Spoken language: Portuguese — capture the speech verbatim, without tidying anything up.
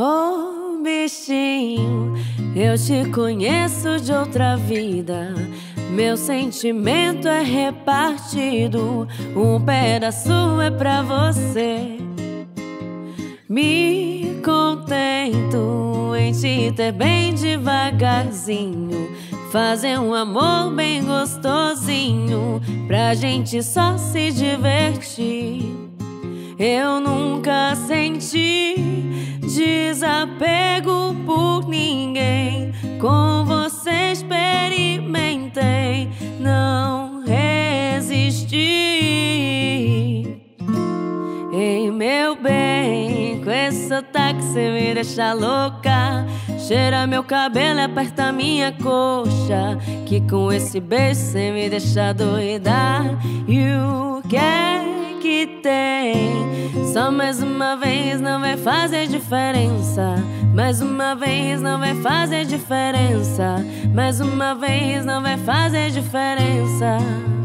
Oh, bichinho, eu te conheço de outra vida. Meu sentimento é repartido, um pedaço é pra você. Me contento em te ter bem devagarzinho, fazer um amor bem gostosinho, pra gente só se divertir. Eu nunca senti desapego por ninguém, com você experimentei, não resisti. Ei, meu bem, com esse sotaque cê me deixa louca. Cheira meu cabelo e aperta minha coxa, que com esse beijo cê me deixa doida. E o que é que tem? Só mais uma vez não vai fazer diferença. Mais uma vez não vai fazer diferença. Mais uma vez não vai fazer diferença.